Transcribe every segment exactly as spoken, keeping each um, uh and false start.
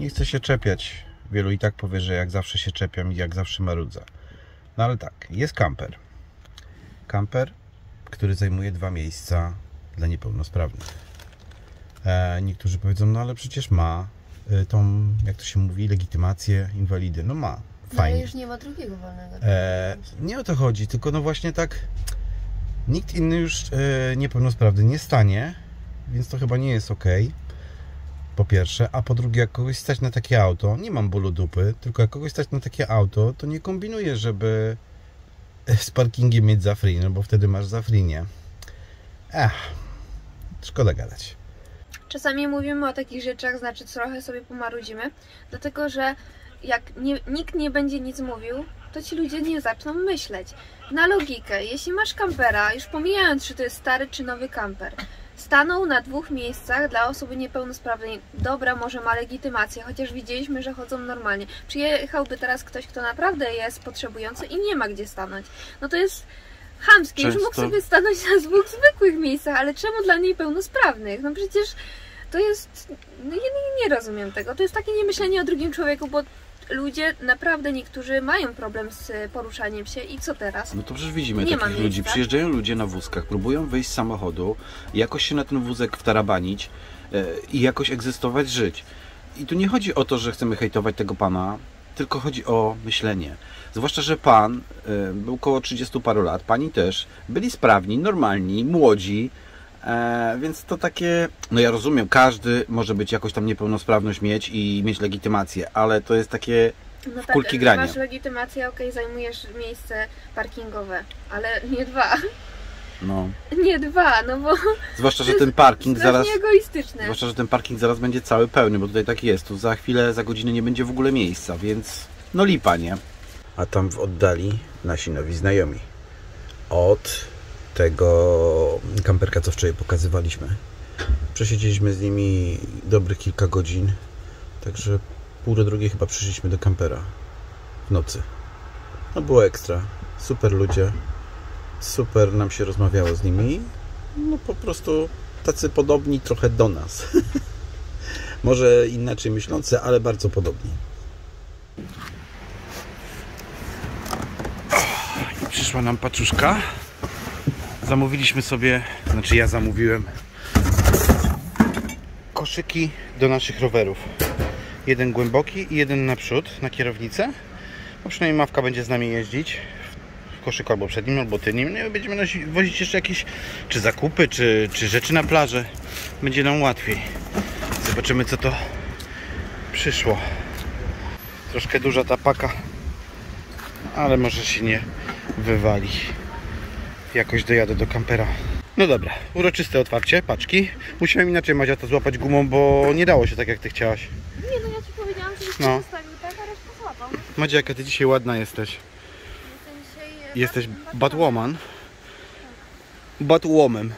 nie chcę się czepiać. Wielu i tak powie, że jak zawsze się czepiam i jak zawsze marudzę. No ale tak, jest kamper. Kamper, który zajmuje dwa miejsca dla niepełnosprawnych. E, niektórzy powiedzą, no ale przecież ma y, tą, jak to się mówi, legitymację inwalidy. No ma, fajnie. No ale już nie ma drugiego wolnego. E, nie o to chodzi, tylko no właśnie tak, nikt inny już e, niepełnosprawny nie stanie, więc to chyba nie jest ok. Po pierwsze, a po drugie, jak kogoś stać na takie auto, nie mam bólu dupy, tylko jak kogoś stać na takie auto, to nie kombinuję, żeby z parkingiem mieć za free, no bo wtedy masz za free, nie? Ech, szkoda gadać. Czasami mówimy o takich rzeczach, znaczy trochę sobie pomarudzimy, dlatego że jak nie, nikt nie będzie nic mówił, to ci ludzie nie zaczną myśleć. Na logikę, jeśli masz kampera, już pomijając, czy to jest stary czy nowy kamper, stanął na dwóch miejscach dla osoby niepełnosprawnej. Dobra, może ma legitymację, chociaż widzieliśmy, że chodzą normalnie. Przyjechałby teraz ktoś, kto naprawdę jest potrzebujący i nie ma gdzie stanąć. No to jest chamskie. Często... Już mógł sobie stanąć na dwóch zwykłych miejscach, ale czemu dla niepełnosprawnych? No przecież to jest... No ja nie, nie rozumiem tego. To jest takie niemyślenie o drugim człowieku, bo ludzie naprawdę niektórzy mają problem z poruszaniem się i co teraz? No to przecież widzimy nie takich ludzi. Przyjeżdżają ludzie na wózkach, próbują wyjść z samochodu, jakoś się na ten wózek wtarabanić yy, i jakoś egzystować, żyć. I tu nie chodzi o to, że chcemy hejtować tego pana, tylko chodzi o myślenie. Zwłaszcza, że pan yy, był około trzydziestu paru lat, pani też, byli sprawni, normalni, młodzi. E, więc to takie, no ja rozumiem, każdy może być jakoś tam niepełnosprawność mieć i mieć legitymację, ale to jest takie no w tak, kulki grania. Masz legitymację, okej, okay, zajmujesz miejsce parkingowe, ale nie dwa. No. Nie dwa, no bo zwłaszcza, że ten parking zaraz egoistyczne. Zwłaszcza, że ten parking zaraz będzie cały pełny, bo tutaj tak jest, tu za chwilę, za godzinę nie będzie w ogóle miejsca, więc no lipa, nie? A tam w oddali nasi nowi znajomi. Od tego kamperka, co wczoraj pokazywaliśmy. Przesiedzieliśmy z nimi dobrych kilka godzin, także pół do drugiej chyba przyszliśmy do kampera w nocy. No było ekstra, super ludzie, super nam się rozmawiało z nimi, no po prostu tacy podobni trochę do nas. Może inaczej myślący, ale bardzo podobni. I przyszła nam paczuszka. Zamówiliśmy sobie, znaczy ja zamówiłem koszyki do naszych rowerów. Jeden głęboki i jeden naprzód na kierownicę. No przynajmniej Mawka będzie z nami jeździć w koszyku albo przednim, albo tylnym. No będziemy nosić, wozić jeszcze jakieś czy zakupy, czy, czy rzeczy na plażę. Będzie nam łatwiej. Zobaczymy, co to przyszło. Troszkę duża ta paka, ale może się nie wywali. Jakoś dojadę do kampera. No dobra, uroczyste otwarcie paczki. Musiałem inaczej, Madzia, to złapać gumą, bo nie dało się tak, jak ty chciałaś. Nie, no ja ci powiedziałam, żebyś no. zostawił tak, a resztę złapał. Madzia, jaka ty dzisiaj ładna jesteś. Jestem dzisiaj... Jesteś Batwoman. Batwoman.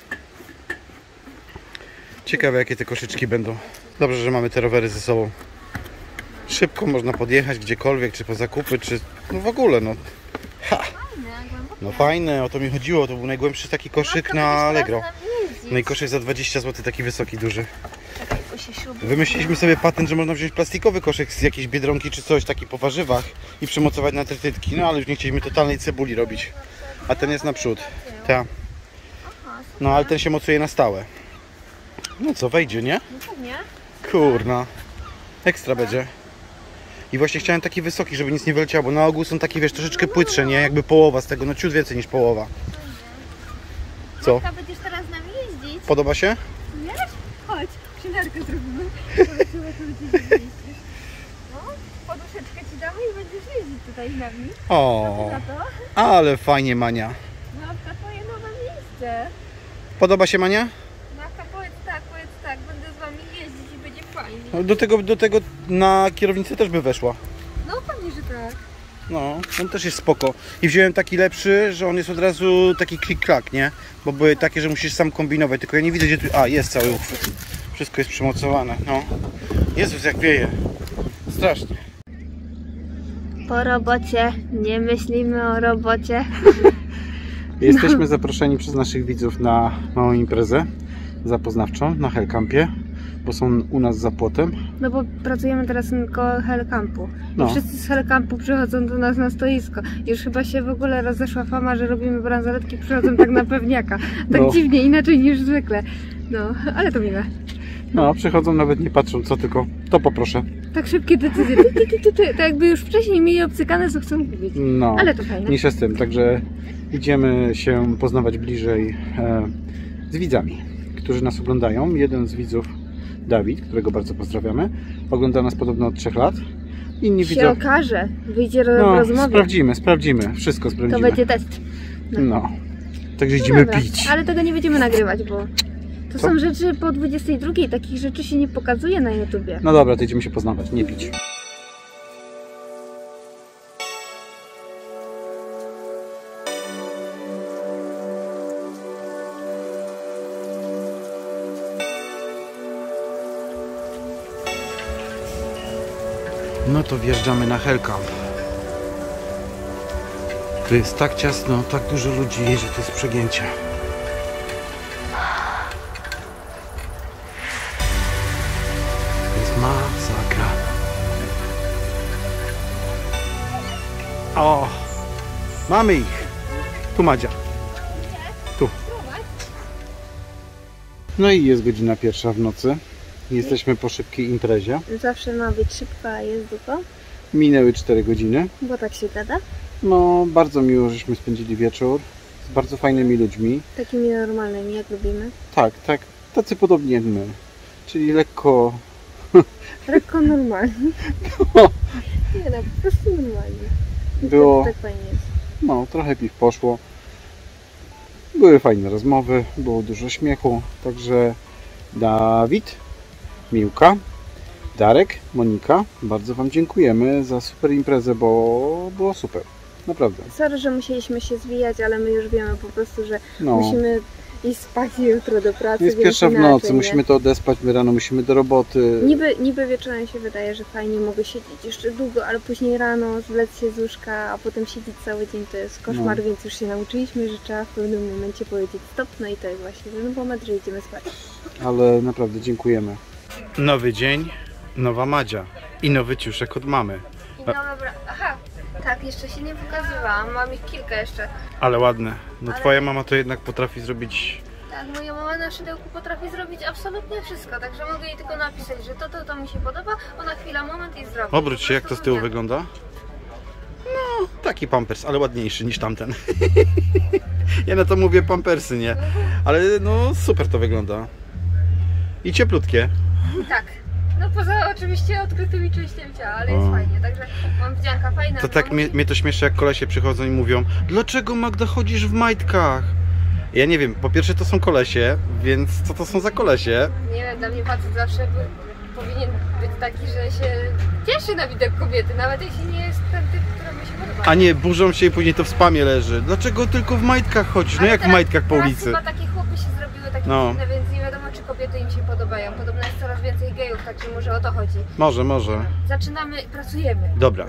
Ciekawe, jakie te koszyczki będą. Dobrze, że mamy te rowery ze sobą. Szybko można podjechać gdziekolwiek, czy po zakupy, czy no w ogóle, no. Ha! No fajne, o to mi chodziło, to był najgłębszy taki koszyk na Allegro. No i koszyk za dwadzieścia złotych, taki wysoki, duży. Wymyśliliśmy sobie patent, że można wziąć plastikowy koszyk z jakiejś Biedronki czy coś, taki po warzywach i przymocować na trytytki, no ale już nie chcieliśmy totalnej cebuli robić. A ten jest naprzód. Ta. No ale ten się mocuje na stałe. No co, wejdzie, nie? Kurna. Ekstra będzie. I właśnie chciałem taki wysoki, żeby nic nie wyleciało, bo na ogół są takie, wiesz, troszeczkę płytsze, nie? Jakby połowa z tego, no ciut więcej niż połowa. Co? Będziesz teraz z nami jeździć? Podoba się? Wiesz? Chodź, przynarkę zrobimy. No, poduszeczkę ci damy i będziesz jeździć tutaj z nami. O, ale fajnie, Mania. Mawka, twoje nowe miejsce. Podoba się, Mania? Mawka, powiedz tak, powiedz tak, będę z wami jeździć i będzie fajnie. Do tego, do tego na kierownicę też by weszła. No pewnie, że tak. No, on też jest spoko. I wziąłem taki lepszy, że on jest od razu taki klik-klak, nie? Bo były takie, że musisz sam kombinować, tylko ja nie widzę, gdzie tu... A, jest cały uchwyt. Wszystko jest przymocowane, no. Jezus, jak wieje. Strasznie. Po robocie, nie myślimy o robocie. Jesteśmy no. zaproszeni przez naszych widzów na małą imprezę zapoznawczą na Hellcampie. bo są u nas za płotem. No bo pracujemy teraz koło Hellcampu. No. I wszyscy z Hellcampu przychodzą do nas na stoisko. Już chyba się w ogóle rozeszła fama, że robimy bransoletki, przychodzą tak na pewniaka. Tak No. dziwnie, inaczej niż zwykle. No, ale to miłe. No, przychodzą nawet nie patrzą, co tylko, to poproszę. Tak szybkie decyzje. Ty, ty, ty, ty, ty. Tak jakby już wcześniej mieli obcykane, co chcą kupić. No, Ale to fajne. mniejsza z tym, także idziemy się poznawać bliżej e, z widzami, którzy nas oglądają. Jeden z widzów, Dawid, którego bardzo pozdrawiamy, ogląda nas podobno od trzech lat. Inni Się widzą... okaże. Wyjdzie ro- w No, rozmowie. sprawdzimy, sprawdzimy, wszystko To sprawdzimy. będzie test. No, także No idziemy dobra, pić. ale tego nie będziemy nagrywać, bo to Co? są rzeczy po dwudziestej drugiej. Takich rzeczy się nie pokazuje na YouTubie. No dobra, to idziemy się poznawać, nie pić. No to wjeżdżamy na Hellcamp. Tu jest tak ciasno, tak dużo ludzi, że to jest przegięcie. To jest masakra. O! Mamy ich! Tu Madzia. Tu. No i jest godzina pierwsza w nocy. Jesteśmy po szybkiej imprezie. Zawsze ma być szybko, a jest długo, Minęły cztery godziny. bo tak się gada. No, bardzo miło, żeśmy spędzili wieczór z bardzo fajnymi ludźmi. Takimi normalnymi, jak lubimy. Tak, tak, tacy podobni jak my. Czyli lekko... Lekko normalni. No. Nie no, po prostu normalnie. I Było- Tak, tak fajnie jest. No, trochę piw poszło. Były fajne rozmowy, było dużo śmiechu. Także Dawid, Miłka, Darek, Monika, bardzo Wam dziękujemy za super imprezę, bo było super. Naprawdę. Sorry, że musieliśmy się zwijać, ale my już wiemy po prostu, że No. musimy iść spać jutro do pracy. Jest więc pierwsza w inaczej, nocy, nie? musimy to odespać, my rano musimy do roboty. Niby, niby wieczorem się wydaje, że fajnie mogę siedzieć jeszcze długo, ale później rano zlec się z łóżka, a potem siedzieć cały dzień to jest koszmar, No. więc już się nauczyliśmy, że trzeba w pewnym momencie powiedzieć stop, no i to jest właśnie ten moment, że idziemy spać. Ale naprawdę dziękujemy. Nowy dzień, nowa Madzia i nowy ciuszek od mamy. I no dobra, aha, tak, jeszcze się nie pokazywałam, mam ich kilka jeszcze. Ale ładne. No Ale- twoja mama to jednak potrafi zrobić... Tak, moja mama na szydełku potrafi zrobić absolutnie wszystko, także mogę jej tylko napisać, że to, to, to mi się podoba, ona chwila, moment i zrobi. Obróć Po się, jak to prostu z tyłu nie. wygląda. No, taki pampers, ale ładniejszy niż tamten. Ja na to mówię pampersy, nie? Ale no super to wygląda. I cieplutkie. Tak. No poza oczywiście odkrytymi częściami ciała, ale jest O. fajnie, także mam wdzianka fajna. To tak mnie, mnie to śmieszy, jak kolesie przychodzą i mówią: dlaczego, Magda, chodzisz w majtkach? Ja nie wiem, po pierwsze to są kolesie, więc co to są za kolesie? Nie wiem, dla mnie facet zawsze by, powinien być taki, że się cieszy na widok kobiety, nawet jeśli nie jest ten typ, który mi się podoba. A nie, burzą się i później to w spamie leży. Dlaczego tylko w majtkach chodzisz? No Ale jak w teraz- majtkach po teraz ulicy? chyba takie chłopy się zrobiły takie No. dziwne, więc nie wiadomo, czy kobiety im się podobają. Podobno jest coraz więcej gejów, także może o to chodzi. Może, może. Zaczynamy, pracujemy. Dobra. No.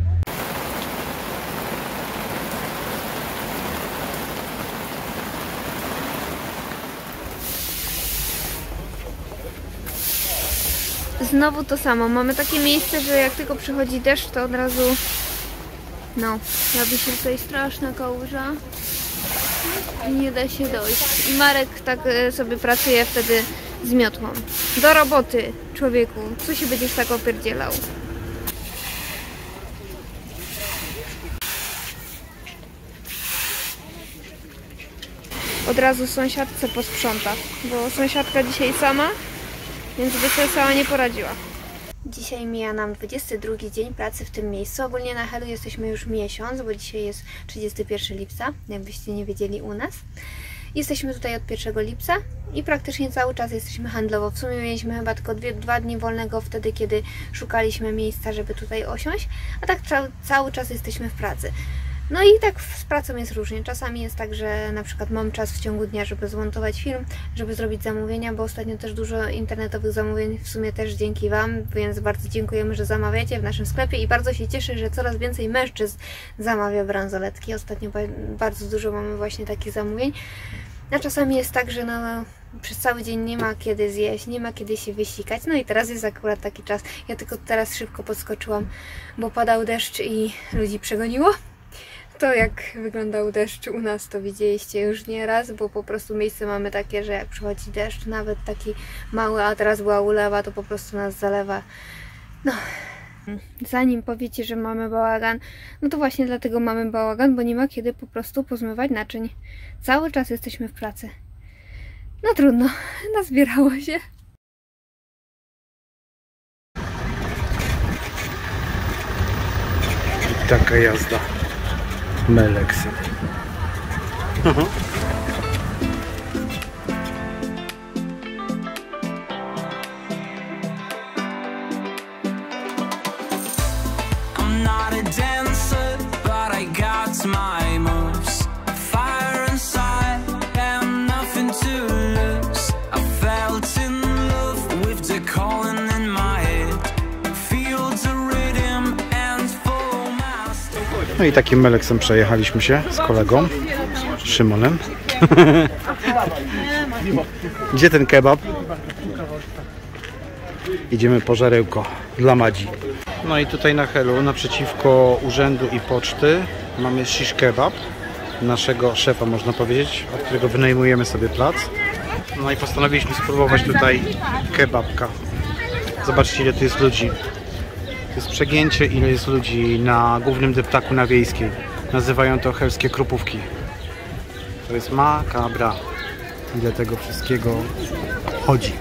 Znowu to samo. Mamy takie miejsce, że jak tylko przychodzi deszcz, to od razu no, robi się tutaj straszna kałuża i nie da się dojść. I Marek tak e, sobie pracuje wtedy z miotłą. Do roboty, człowieku. Co się będziesz tak opierdzielał? Od razu sąsiadce posprząta, bo sąsiadka dzisiaj sama, więc by sobie sama nie poradziła. Dzisiaj mija nam dwudziesty drugi dzień pracy w tym miejscu. Ogólnie na Helu jesteśmy już miesiąc, bo dzisiaj jest trzydziestego pierwszego lipca, jakbyście nie wiedzieli u nas. Jesteśmy tutaj od pierwszego lipca i praktycznie cały czas jesteśmy handlowo. W sumie mieliśmy chyba tylko dwie, dwa dni wolnego wtedy, kiedy szukaliśmy miejsca, żeby tutaj osiąść, a tak cały, cały czas jesteśmy w pracy. No i tak z pracą jest różnie. Czasami jest tak, że na przykład mam czas w ciągu dnia, żeby zmontować film, żeby zrobić zamówienia, bo ostatnio też dużo internetowych zamówień, w sumie też dzięki Wam, więc bardzo dziękujemy, że zamawiacie w naszym sklepie i bardzo się cieszę, że coraz więcej mężczyzn zamawia bransoletki. Ostatnio ba- bardzo dużo mamy właśnie takich zamówień. A czasami jest tak, że no, przez cały dzień nie ma kiedy zjeść, nie ma kiedy się wysikać. No i teraz jest akurat taki czas. Ja tylko teraz szybko podskoczyłam, bo padał deszcz i ludzi przegoniło. To jak wyglądał deszcz u nas, to widzieliście już nieraz, bo po prostu miejsce mamy takie, że jak przychodzi deszcz, nawet taki mały, a teraz była ulewa, to po prostu nas zalewa. No, zanim powiecie, że mamy bałagan, no to właśnie dlatego mamy bałagan, bo nie ma kiedy po prostu pozmywać naczyń. Cały czas jesteśmy w pracy. No trudno, nazbierało się. Taka jazda Meleksem. Aha. I'm not a dancer, but I got my moves. Fire inside and nothing to lose. I felt in love with the calling in my head. Feel the rhythm and follow my step. No i takim Meleksem przejechaliśmy się z kolegą Szymonem. Gdzie ten kebab? Idziemy po żarełko dla Madzi. No i tutaj na Helu, naprzeciwko urzędu i poczty, mamy shish kebab naszego szefa, można powiedzieć, od którego wynajmujemy sobie plac. No i postanowiliśmy spróbować tutaj kebabka. Zobaczcie, ile tu jest ludzi. To jest przegięcie, ile jest ludzi na głównym deptaku na Wiejskiej. Nazywają to helskie krupówki. To jest makabra, ile tego wszystkiego chodzi.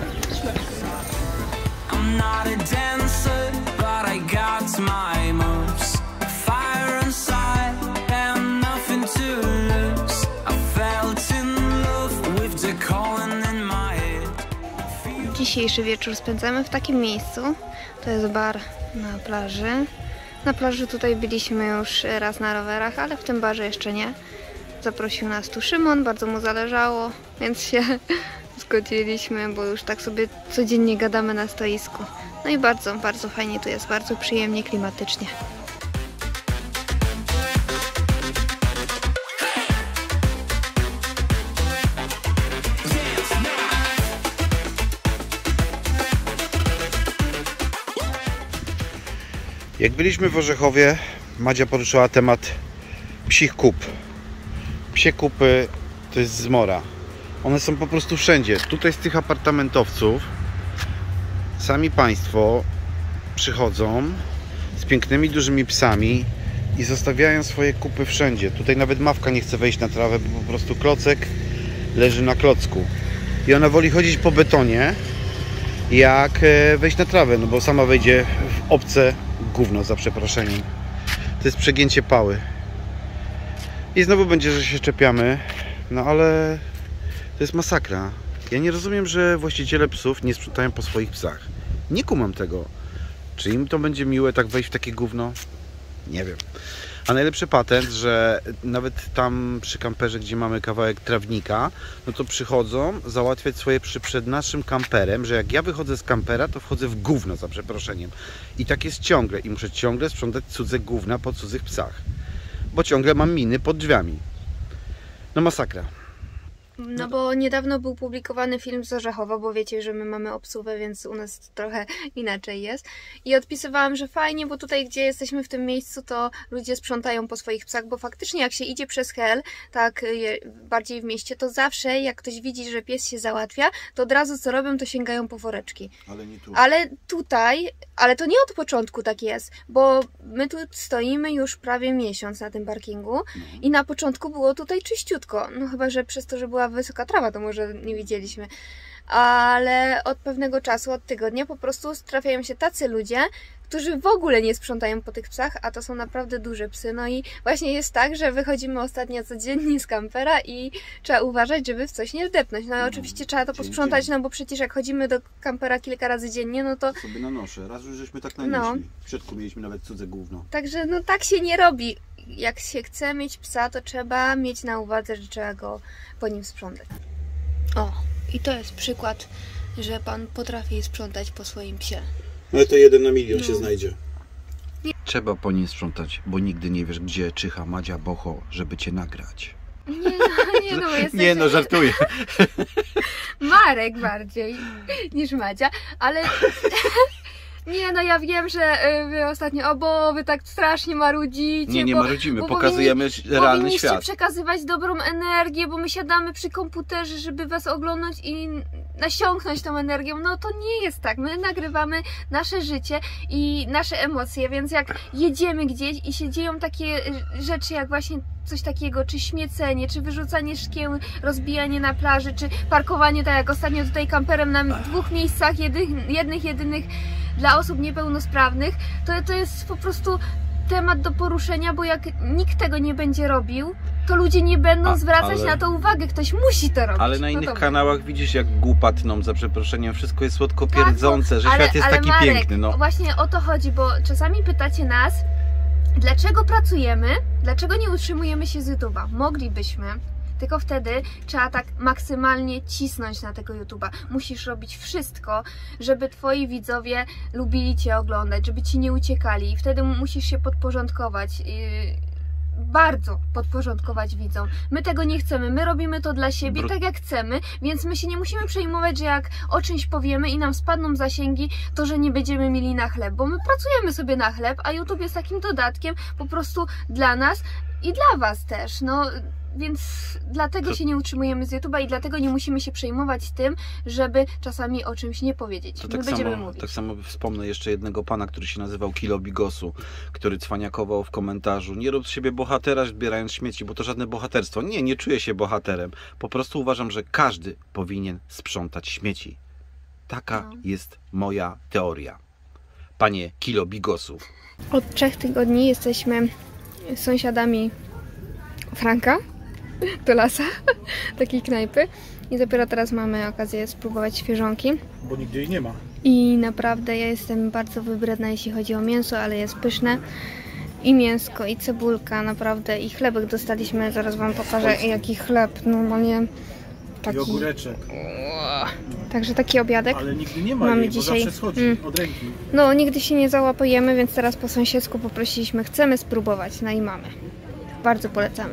I'm not a dancer, but I got my moves. Fire inside and nothing to lose. I felt in love with the calling in my head. Dzisiejszy wieczór spędzamy w takim miejscu. To jest bar na plaży. Na plaży tutaj byliśmy już raz na rowerach, ale w tym barze jeszcze nie. Zaprosił nas tu Szymon, bardzo mu zależało, więc się zgodziliśmy, bo już tak sobie codziennie gadamy na stoisku. No i bardzo, bardzo fajnie tu jest, bardzo przyjemnie, klimatycznie. Jak byliśmy w Orzechowie, Madzia poruszyła temat psich kup. Psie kupy to jest zmora. One są po prostu wszędzie. Tutaj z tych apartamentowców sami państwo przychodzą z pięknymi, dużymi psami i zostawiają swoje kupy wszędzie. Tutaj nawet Mawka nie chce wejść na trawę, bo po prostu klocek leży na klocku. I ona woli chodzić po betonie, jak wejść na trawę, no bo sama wejdzie w obce gówno, za przeproszeniem. To jest przegięcie pały. I znowu będzie, że się czepiamy, no ale to jest masakra. Ja nie rozumiem, że właściciele psów nie sprzątają po swoich psach. Nie kumam tego. Czy im to będzie miłe tak wejść w takie gówno? Nie wiem. A najlepszy patent, że nawet tam przy kamperze, gdzie mamy kawałek trawnika, no to przychodzą załatwiać swoje przy przed naszym kamperem, że jak ja wychodzę z kampera, to wchodzę w gówno, za przeproszeniem. I tak jest ciągle. I muszę ciągle sprzątać cudze gówna po cudzych psach. Bo ciągle mam miny pod drzwiami. No masakra. No bo niedawno był publikowany film z Orzechowa, bo wiecie, że my mamy obsługę, więc u nas trochę inaczej jest. I odpisywałam, że fajnie, bo tutaj, gdzie jesteśmy w tym miejscu, to ludzie sprzątają po swoich psach, bo faktycznie jak się idzie przez Hel, tak bardziej w mieście, to zawsze jak ktoś widzi, że pies się załatwia, to od razu co robią, to sięgają po woreczki. Ale nie tu. Ale tutaj, ale to nie od początku tak jest, bo my tu stoimy już prawie miesiąc na tym parkingu Mhm. i na początku było tutaj czyściutko. No chyba, że przez to, że była wysoka trawa, to może nie widzieliśmy. Ale od pewnego czasu, od tygodnia po prostu trafiają się tacy ludzie, którzy w ogóle nie sprzątają po tych psach, a to są naprawdę duże psy. No i właśnie jest tak, że wychodzimy ostatnio codziennie z kampera i trzeba uważać, żeby w coś nie wdepnąć. No i oczywiście trzeba to dzień, posprzątać, dzień. no bo przecież jak chodzimy do kampera kilka razy dziennie, no to... Sobie nanoszę. Raz już żeśmy tak No. nanieśli. W środku mieliśmy nawet cudze gówno. Także no tak się nie robi. Jak się chce mieć psa, to trzeba mieć na uwadze, że trzeba go po nim sprzątać. O, i to jest przykład, że pan potrafi sprzątać po swoim psie. Ale to jeden na milion No. się znajdzie. Trzeba po nim sprzątać, bo nigdy nie wiesz, gdzie czyha Madzia Bocho, żeby cię nagrać. Nie no, nie no, jesteś... Nie no, żartuję. Marek bardziej niż Madzia, ale... Nie no, ja wiem, że y, wy ostatnio, o bo wy tak strasznie marudzicie. Nie, nie bo, marudzimy, bo pokazujemy powinni, realny powinniście świat. przekazywać dobrą energię, bo my siadamy przy komputerze, żeby was oglądać i nasiąknąć tą energią. No to nie jest tak. My nagrywamy nasze życie i nasze emocje, więc jak jedziemy gdzieś i się dzieją takie rzeczy jak właśnie coś takiego, czy śmiecenie, czy wyrzucanie szkieł, rozbijanie na plaży, czy parkowanie, tak jak ostatnio tutaj kamperem na dwóch miejscach, jednych, jednych, jedynych dla osób niepełnosprawnych, to, to jest po prostu temat do poruszenia, bo jak nikt tego nie będzie robił, to ludzie nie będą A, zwracać ale- na to uwagę. Ktoś musi to robić. Ale na No innych dobra. kanałach widzisz, jak głupatną, za przeproszeniem, wszystko jest słodko pierdzące, że Ale- świat jest ale taki Marek, piękny. No. Właśnie o to chodzi, bo czasami pytacie nas, dlaczego pracujemy, dlaczego nie utrzymujemy się z YouTube'a? Moglibyśmy, tylko wtedy trzeba tak maksymalnie cisnąć na tego YouTube'a. Musisz robić wszystko, żeby twoi widzowie lubili cię oglądać, żeby ci nie uciekali i wtedy musisz się podporządkować. Yy, bardzo podporządkować widzom. My tego nie chcemy, my robimy to dla siebie Bru- tak jak chcemy, więc my się nie musimy przejmować, że jak o czymś powiemy i nam spadną zasięgi, to że nie będziemy mieli na chleb, bo my pracujemy sobie na chleb, a YouTube jest takim dodatkiem po prostu dla nas i dla was też, no więc dlatego To- się nie utrzymujemy z YouTube'a i dlatego nie musimy się przejmować tym, żeby czasami o czymś nie powiedzieć. To My tak będziemy samo, mówić. tak samo wspomnę jeszcze jednego pana, który się nazywał Kilo Bigosu, który cwaniakował w komentarzu: nie rób z siebie bohatera, zbierając śmieci, bo to żadne bohaterstwo. Nie, nie czuję się bohaterem. Po prostu uważam, że każdy powinien sprzątać śmieci. Taka No. jest moja teoria. Panie Kilo Bigosu. Od trzech tygodni jesteśmy sąsiadami Franka do lasa, takiej knajpy i dopiero teraz mamy okazję spróbować świeżonki Bo nigdzie jej nie ma. i naprawdę ja jestem bardzo wybredna jeśli chodzi o mięso, ale jest pyszne i mięsko i cebulka naprawdę i chlebek dostaliśmy, zaraz wam pokażę jaki chleb, normalnie taki, I ogóreczek, także taki obiadek. ale nigdy nie ma Mamy jej, dzisiaj- bo zawsze schodzi Mm. od ręki. No, nigdy się nie załapujemy, więc teraz po sąsiedzku poprosiliśmy, chcemy spróbować, no i mamy. Bardzo polecamy.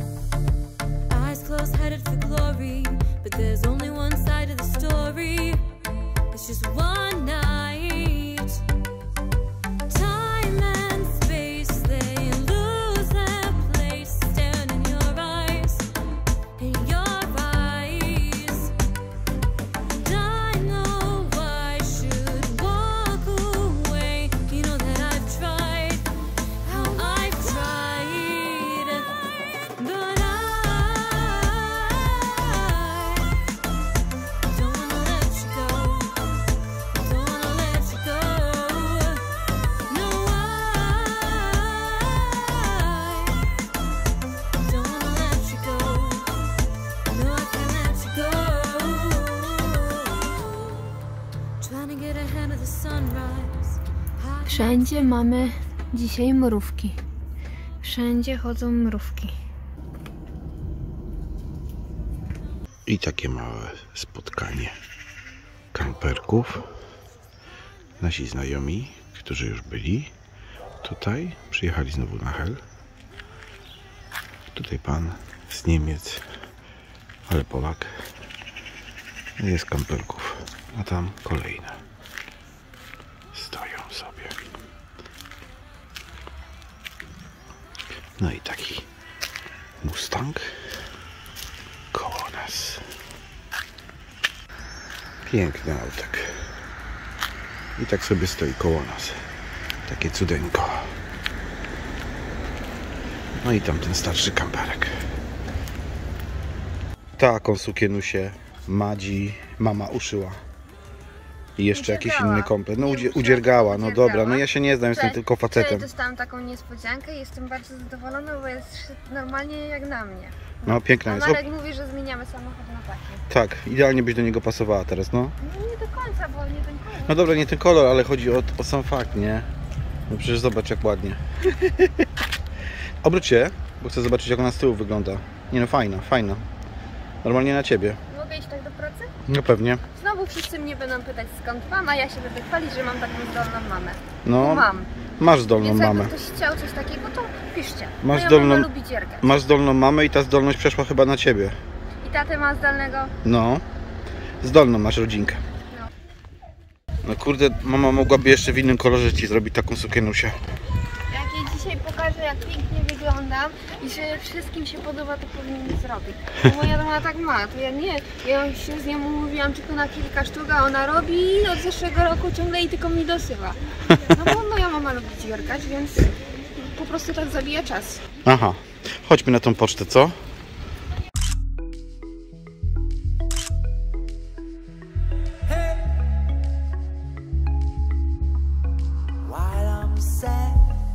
Eyes closed, headed for glory. But there's only one side of the story. It's just one night. Time and space, they lose their place. Staring in your eyes, in your eyes. And I know I should walk away. You know that I've tried, how I've tried. But I don't wanna let you go. Don't wanna let you go. No, I don't wanna let you go. No, I can't let you go. Trying to get ahead of the sunrise. Wszędzie mamy dzisiaj mrówki. Wszędzie chodzą mrówki. I takie małe spotkanie kamperków. Nasi znajomi, którzy już byli tutaj, przyjechali znowu na Hel. Tutaj pan z Niemiec, ale Polak. Jest kamperków, a tam kolejne stoją sobie. No i taki Mustang koło nas. Piękny autek. I tak sobie stoi koło nas. Takie cudeńko. No i tam ten starszy kamperek. Taką sukienusię Madzi mama uszyła. I jeszcze jakiś Udziergała. inny komplet. No Nie udzie- uszyła, udziergała, tylko no dobra, udziergała. no ja się nie znam, jestem Cześć. tylko Wczoraj facetem. dostałam taką niespodziankę i jestem bardzo zadowolona, bo jest normalnie jak na mnie. No piękna A jest. Marek mówi, że zmieniamy samochód na taki. Tak, idealnie byś do niego pasowała teraz, no. No nie do końca, bo nie ten kolor. No dobra, nie ten kolor, ale chodzi o, o sam fakt, nie? No przecież zobacz jak ładnie. Obróć się, bo chcę zobaczyć jak ona z tyłu wygląda. Nie no, fajna, fajna. Normalnie na ciebie. Mogę iść tak do pracy? No pewnie. Znowu wszyscy mnie będą pytać skąd mam, a ja się będę chwalić, że mam taką zdolną mamę. No, Mam. Masz zdolną Więc jakby mamę. ktoś chciał coś takiego, to piszcie. Masz Moja zdolną- mama lubi dziergać. Masz zdolną mamę i ta zdolność przeszła chyba na ciebie. I tatę ma zdalnego. No. Zdolną masz rodzinkę. No. No kurde, mama mogłaby jeszcze w innym kolorze ci zrobić taką sukienusię. Jak jej dzisiaj pokażę, jak pięknie wyglądam i że wszystkim się podoba, to powinien zrobić. Bo moja mama tak ma, to ja nie. Ja się z nią umówiłam tylko na kilka sztuk, a ona robi od zeszłego roku ciągle i tylko mi dosyła. No bo moja mama lubi dziergać, więc po prostu tak zabija czas. Aha. Chodźmy na tą pocztę, co? While I'm sad,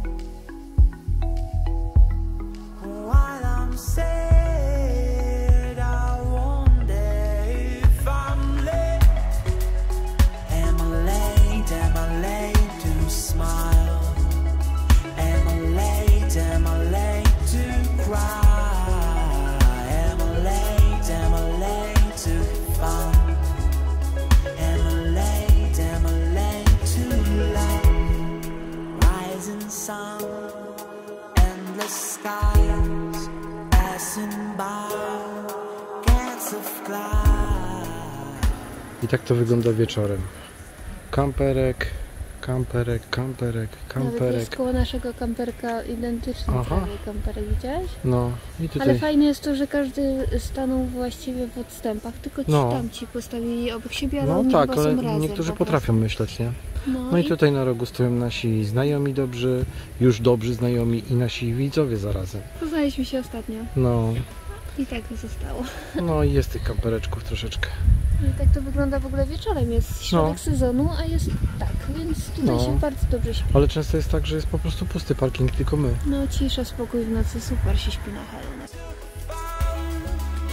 while I'm sad, I wonder if I'm late. Am I late? Am I late to smile? Am I late? Am I late to cry? Am I late? Am I late to find? Am I late? Am I late to love? Rising sun, endless skies, passing by, cats of fly. I tak to wygląda wieczorem. Kamperek, kamperek, kamperek, Nawet jest kamperek. koło naszego kamperka identyczny Aha. prawie kamperek, widziałeś? No i Ale tutaj. fajne jest to, że każdy stanął właściwie w odstępach, tylko ci No. tamci postawili obok siebie, ale No oni tak, chyba ale są razem niektórzy po potrafią prostu. myśleć, nie? No, No i tutaj na rogu stoją nasi znajomi dobrzy, już dobrzy znajomi i nasi widzowie zarazem. Poznaliśmy się ostatnio No, i tak zostało. no i jest tych kampereczków troszeczkę. I tak to wygląda w ogóle wieczorem. Jest środek No. sezonu, a jest tak, więc tutaj No. się bardzo dobrze śpi. Ale często jest tak, że jest po prostu pusty parking, tylko my. No cisza, spokój w nocy, super się śpi na helu.